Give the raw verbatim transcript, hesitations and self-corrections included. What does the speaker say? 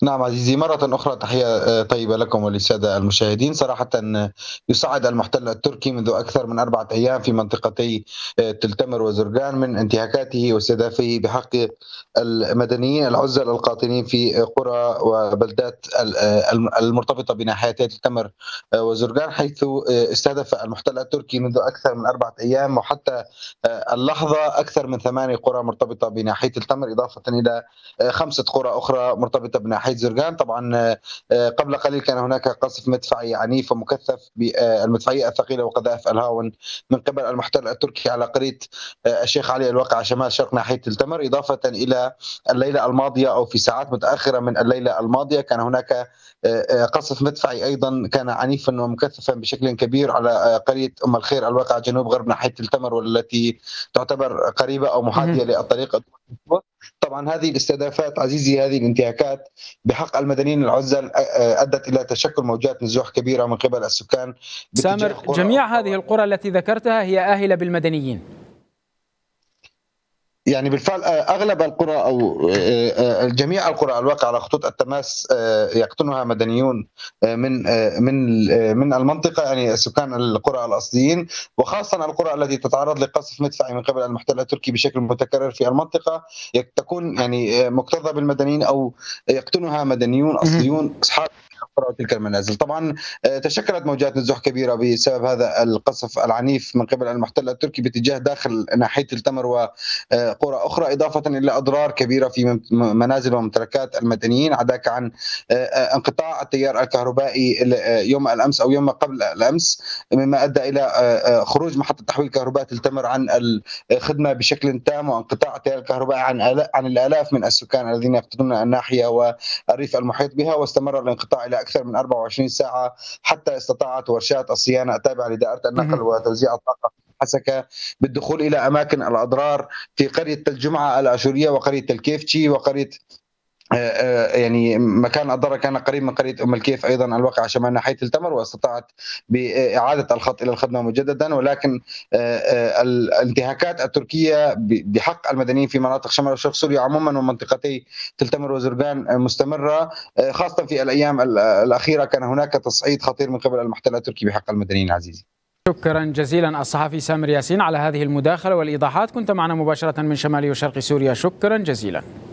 نعم عزيزي، مرة أخرى تحية آه، طيبة لكم وللسادة المشاهدين. صراحةً يصعد المحتل التركي منذ أكثر من أربعة أيام في منطقتي آآ تل تمر وزرقان من انتهاكاته واستهدافه بحق المدنيين العُزّل القاطنين في قرى وبلدات ال آآ الم المرتبطة بناحيتي تل تمر آآ وزرقان، حيث آآ استهدف المحتل التركي منذ أكثر من أربعة أيام، وحتى آآ اللحظة أكثر من ثماني قرى مرتبطة بناحية التمر، إضافةً إلى آآ خمسة قرى أخرى مرتبطة بناحية زرقان. طبعًا آآ قبل قليل كان هناك قصف مدفعي عنيف ومكثّف بالمدفعية الثقيلة وقذائف الهاون من قبل المحتل التركي على قرية آآ الشيخ علي الواقعة شمال شرق ناحية التمر، إضافةً إلى الليلة الماضية أو في ساعات متأخرة من الليلة الماضية كان هناك آآ آآ قصف مدفعي أيضًا كان عنيفًا ومكثّفًا بشكل كبير على آآ قرية أم الخير الواقعة جنوب غرب ناحية التمر، والتي تعتبر قريبة أو اهم. محاذية للطريق. طبعًا هذه الاستهدافات عزيزي، هذه الانتهاكات بحق المدنيين العُزّل أ أدت إلى تشكُّل موجات نزوح كبيرة من قبل السكان باتجاه سامر، قرى جميع أخرى. هذه القرى التي ذكرتها هي آهلة بالمدنيين. يعني بالفعل أ أغلب القرى أو آآ جميع القرى الواقعة على خطوط التماس آآ يقطنها مدنيون آآ من آآ من ال من المنطقة، يعني سكان القرى الأصليين، وخاصةً القرى التي تتعرض لقصف مدفعي من قبل المحتل التركي بشكل متكرر في المنطقة، يك تكون يعني آآ مُكتظة بالمدنيين أو يقطنها مدنيون اهم. أصليون أصحاب القرى وتلك المنازل. طبعًا آآ تشكلت موجات نزوح كبيرة بسبب هذا القصف العنيف من قبل المحتل التركي باتجاه داخل ناحية التمر و آآ قرى أخرى، إضافةً إلى أضرار كبيرة في م منازل وممتلكات المدنيين، عداك عن آآ انقطاع التيار الكهربائي ال آآ يوم الأمس أو يوم قبل الأمس، مما أدى إلى آآ خروج محطة تحويل كهرباء تل تمر عن الخدمة بشكل تام، وانقطاع التيار الكهربائي عن آلا عن الآلاف من السكان الذين يقطنون الناحية والريف المحيط بها، واستمر الانقطاع إلى أكثر من أربعة وعشرين ساعة، حتى استطاعت ورشات الصيانة التابعة لدائرة النقل اهم. وتوزيع الطاقة في حسكة بالدخول إلى أماكن الأضرار في قرية تل جمعة الآشورية وقرية تل كيفشي وقرية آآ يعني مكان الضرر كان قريب من قرية أم الكيف أيضًا الواقعة شمال ناحية التمر، واستطاعت بإعادة الخط إلى الخدمة مجددًا، ولكن آآ الانتهاكات التركية ب بحق المدنيين في مناطق شمال وشرق سوريا عمومًا ومنطقتي تل تمر وزرقان مستمرة، آآ خاصةً في الأيام ال الأخيرة كان هناك تصعيد خطير من قبل المحتل التركي بحق المدنيين عزيزي. شكرا جزيلا الصحفي سامر ياسين على هذه المداخلة والإيضاحات، كنت معنا مباشرة من شمال وشرق سوريا، شكرا جزيلا.